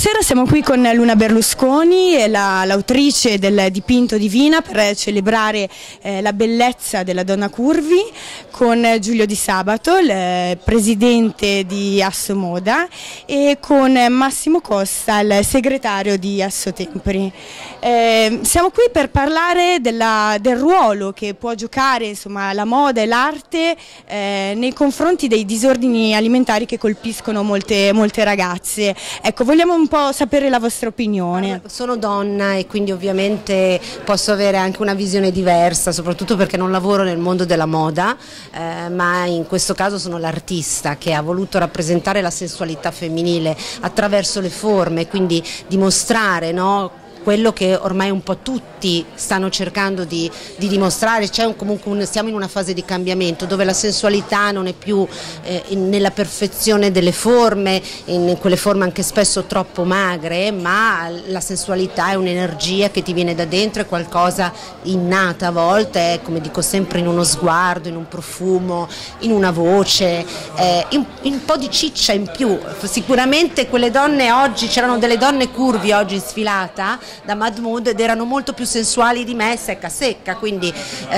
Stasera siamo qui con Luna Berlusconi, l'autrice del dipinto Divina, per celebrare la bellezza della donna curvi, con Giulio Di Sabato, il presidente di Assomoda, e con Massimo Costa, il segretario di Assotemperi. Siamo qui per parlare del ruolo che può giocare, insomma, la moda e l'arte nei confronti dei disordini alimentari che colpiscono molte ragazze. Ecco, vogliamo un po' sapere la vostra opinione. Sono donna e quindi ovviamente posso avere anche una visione diversa, soprattutto perché non lavoro nel mondo della moda, ma in questo caso sono l'artista che ha voluto rappresentare la sensualità femminile attraverso le forme, quindi dimostrare, no, quello che ormai un po' tutti stanno cercando di dimostrare. Siamo in una fase di cambiamento dove la sensualità non è più nella perfezione delle forme, in quelle forme anche spesso troppo magre, ma la sensualità è un'energia che ti viene da dentro, è qualcosa innata a volte, è, come dico sempre, in uno sguardo, in un profumo, in una voce, in un po' di ciccia in più. Sicuramente quelle donne oggi, c'erano delle donne curvi oggi in sfilata da Mahmoud ed erano molto più sensuali di me, secca, quindi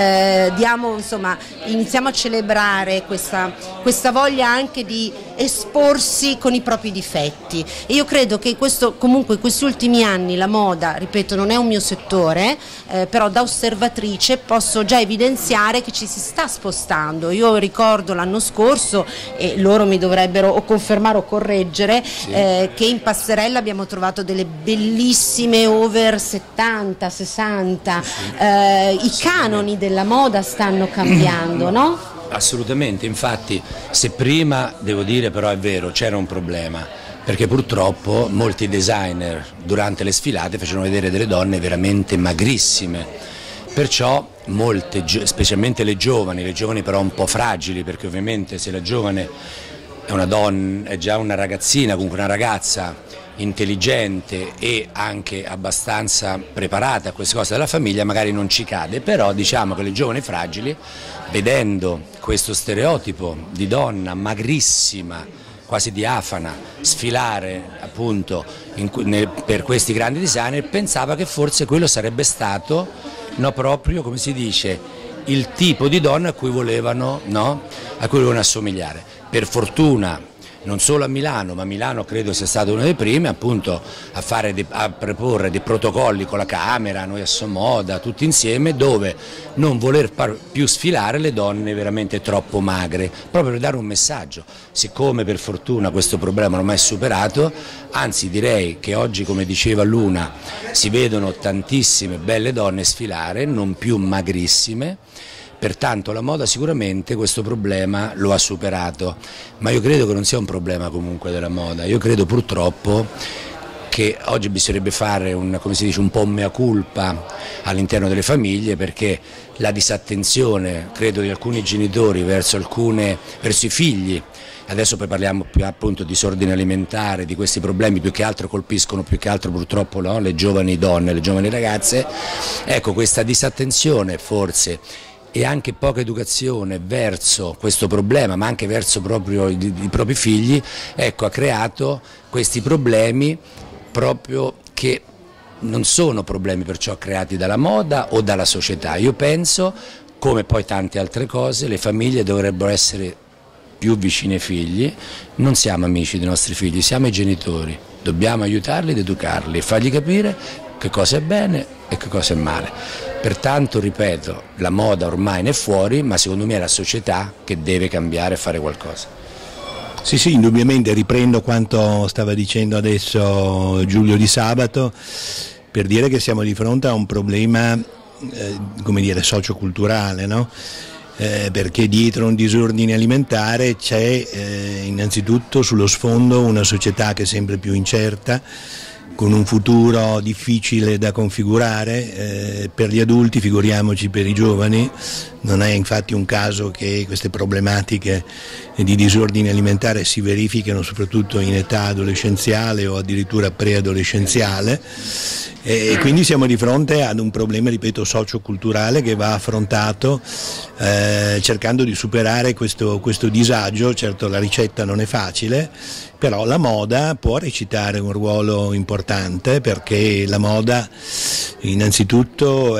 iniziamo a celebrare questa voglia anche di esporsi con i propri difetti, e io credo che comunque in questi ultimi anni la moda, ripeto, non è un mio settore, però da osservatrice posso già evidenziare che ci si sta spostando. Io ricordo l'anno scorso, e loro mi dovrebbero o confermare o correggere, sì, che in passerella abbiamo trovato delle bellissime over 70, 60, i canoni della moda stanno cambiando, no? Assolutamente, infatti se prima, devo dire però è vero, c'era un problema, perché purtroppo molti designer durante le sfilate facevano vedere delle donne veramente magrissime, perciò molte, specialmente le giovani però un po' fragili, perché ovviamente se la giovane è una donna, è già una ragazzina, comunque una ragazza intelligente e anche abbastanza preparata a queste cose della famiglia, magari non ci cade, però diciamo che le giovani fragili, vedendo questo stereotipo di donna magrissima, quasi diafana, sfilare appunto per questi grandi designer, pensava che forse quello sarebbe stato, no, proprio, come si dice, il tipo di donna a cui volevano, no? A cui volevano assomigliare. Per fortuna non solo a Milano, ma Milano credo sia stata una delle prime appunto a preporre dei protocolli con la Camera, noi Assomoda, tutti insieme, dove non voler più sfilare le donne veramente troppo magre, proprio per dare un messaggio. Siccome per fortuna questo problema non è mai superato, anzi direi che oggi, come diceva Luna, si vedono tantissime belle donne sfilare, non più magrissime. Pertanto la moda sicuramente questo problema lo ha superato, ma io credo che non sia un problema comunque della moda. Io credo purtroppo che oggi bisognerebbe fare come si dice, un po' mea culpa all'interno delle famiglie, perché la disattenzione, credo, di alcuni genitori verso i figli, adesso poi parliamo più appunto di disordine alimentare, di questi problemi più che altro colpiscono purtroppo, no, le giovani donne, le giovani ragazze. Ecco, questa disattenzione forse e anche poca educazione verso questo problema, ma anche verso proprio i propri figli, ecco, ha creato questi problemi proprio che non sono problemi perciò creati dalla moda o dalla società. Io penso, come poi tante altre cose, le famiglie dovrebbero essere più vicine ai figli. Non siamo amici dei nostri figli, siamo i genitori, dobbiamo aiutarli ed educarli e fargli capire che cosa è bene e che cosa è male. Pertanto, ripeto, la moda ormai ne è fuori, ma secondo me è la società che deve cambiare e fare qualcosa. Sì, indubbiamente riprendo quanto stava dicendo adesso Giulio Di Sabato, per dire che siamo di fronte a un problema, come dire, socioculturale, no? Perché dietro un disordine alimentare c'è innanzitutto sullo sfondo una società che è sempre più incerta, con un futuro difficile da configurare per gli adulti, figuriamoci per i giovani. Non è infatti un caso che queste problematiche di disordine alimentare si verifichino soprattutto in età adolescenziale o addirittura preadolescenziale, e quindi siamo di fronte ad un problema, ripeto, socioculturale che va affrontato cercando di superare questo disagio. Certo, la ricetta non è facile, però la moda può recitare un ruolo importante, perché la moda innanzitutto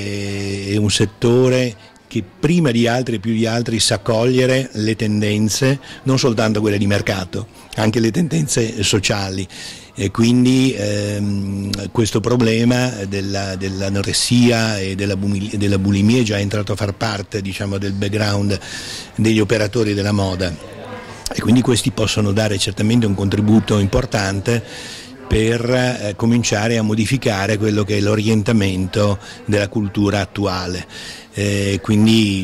è un settore che prima di altri e più di altri sa cogliere le tendenze, non soltanto quelle di mercato, anche le tendenze sociali. E quindi questo problema dell'anoressia e della bulimia è già entrato a far parte, diciamo, del background degli operatori della moda, e quindi questi possono dare certamente un contributo importante per cominciare a modificare quello che è l'orientamento della cultura attuale. Quindi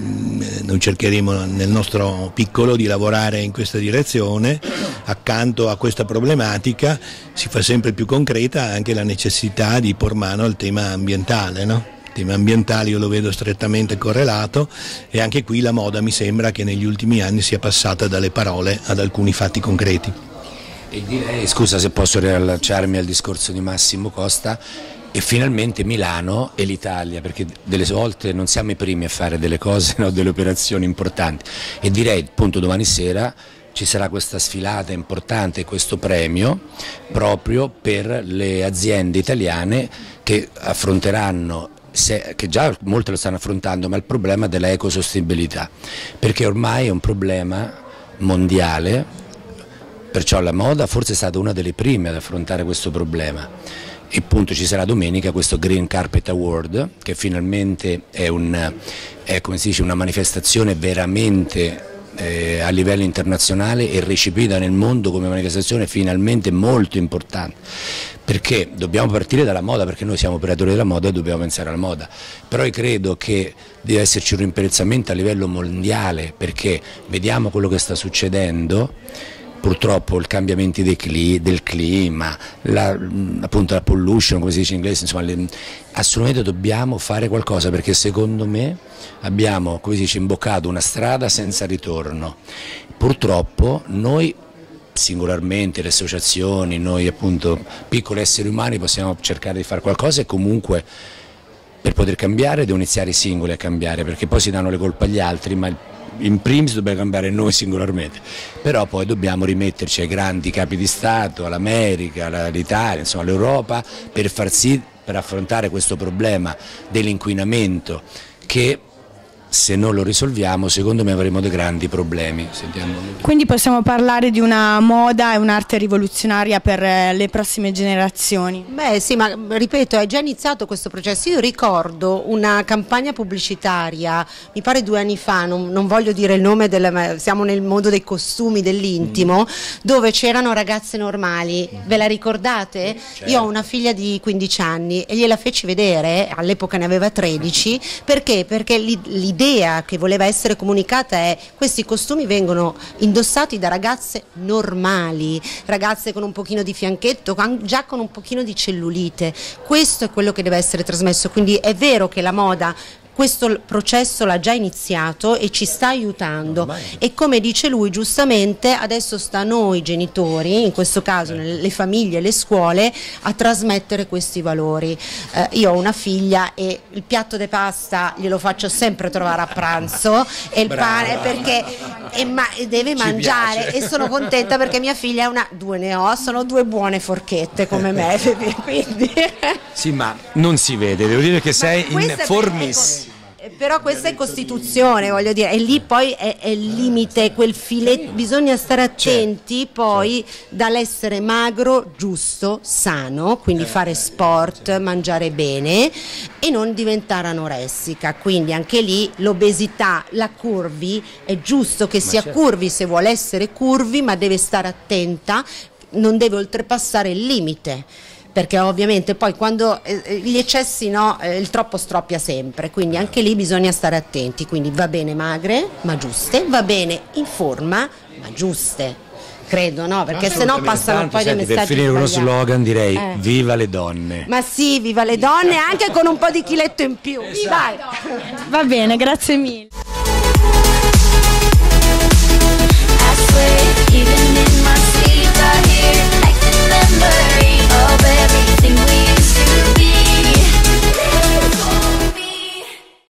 noi cercheremo nel nostro piccolo di lavorare in questa direzione. Accanto a questa problematica si fa sempre più concreta anche la necessità di por mano al tema ambientale, no? Il tema ambientale io lo vedo strettamente correlato, e anche qui la moda mi sembra che negli ultimi anni sia passata dalle parole ad alcuni fatti concreti. E direi, scusa se posso riallacciarmi al discorso di Massimo Costa, e finalmente Milano e l'Italia, perché delle volte non siamo i primi a fare delle cose, no, delle operazioni importanti, e direi appunto domani sera ci sarà questa sfilata importante, questo premio proprio per le aziende italiane che affronteranno, che già molte lo stanno affrontando, ma il problema della ecosostenibilità, perché ormai è un problema mondiale, perciò la moda forse è stata una delle prime ad affrontare questo problema. E appunto ci sarà domenica questo Green Carpet Award, che finalmente è come si dice, una manifestazione veramente a livello internazionale e recepita nel mondo come manifestazione finalmente molto importante, perché dobbiamo partire dalla moda, perché noi siamo operatori della moda e dobbiamo pensare alla moda, però io credo che deve esserci un rimperezzamento a livello mondiale, perché vediamo quello che sta succedendo. Purtroppo i cambiamenti del clima, appunto la pollution, come si dice in inglese, insomma, assolutamente dobbiamo fare qualcosa, perché secondo me abbiamo, come si dice, imboccato una strada senza ritorno. Purtroppo noi singolarmente, le associazioni, noi appunto piccoli esseri umani possiamo cercare di fare qualcosa, e comunque per poter cambiare devono iniziare i singoli a cambiare, perché poi si danno le colpe agli altri, ma in primis dobbiamo cambiare noi singolarmente, però poi dobbiamo rimetterci ai grandi capi di Stato, all'America, all'Italia, insomma all'Europa, per affrontare questo problema dell'inquinamento, che se non lo risolviamo secondo me avremo dei grandi problemi. Quindi possiamo parlare di una moda e un'arte rivoluzionaria per le prossime generazioni? Beh sì, ma ripeto, è già iniziato questo processo. Io ricordo una campagna pubblicitaria, mi pare 2 anni fa, non voglio dire il nome, siamo nel mondo dei costumi, dell'intimo, dove c'erano ragazze normali, ve la ricordate? Certo. Io ho una figlia di 15 anni e gliela feci vedere, all'epoca ne aveva 13, perché? Perché l'idea che voleva essere comunicata è: questi costumi vengono indossati da ragazze normali, ragazze con un pochino di fianchetto, già con un pochino di cellulite. Questo è quello che deve essere trasmesso, quindi è vero che la moda questo processo l'ha già iniziato e ci sta aiutando, e come dice lui giustamente adesso sta a noi genitori, in questo caso le famiglie, le scuole, a trasmettere questi valori. Io ho una figlia e il piatto di pasta glielo faccio sempre trovare a pranzo, e il pane perché deve mangiare, e sono contenta perché mia figlia sono 2 buone forchette come me, quindi. Sì, ma non si vede, devo dire che sei in formis. Però questa è Costituzione, voglio dire, e lì poi è il limite, quel filetto, bisogna stare attenti poi dall'essere magro, giusto, sano, quindi fare sport, mangiare bene e non diventare anoressica, quindi anche lì l'obesità, la curvi, è giusto che sia curvi se vuole essere curvi, ma deve stare attenta, non deve oltrepassare il limite, perché ovviamente poi quando gli eccessi il troppo stroppia sempre, quindi anche lì bisogna stare attenti, quindi va bene magre ma giuste, va bene in forma ma giuste. Credo, no? Perché sennò passano poi dei messaggi per finire uno sbagliati. slogan direi viva le donne. Ma sì, viva le donne, anche con un po' di chiletto in più. Va bene, grazie mille.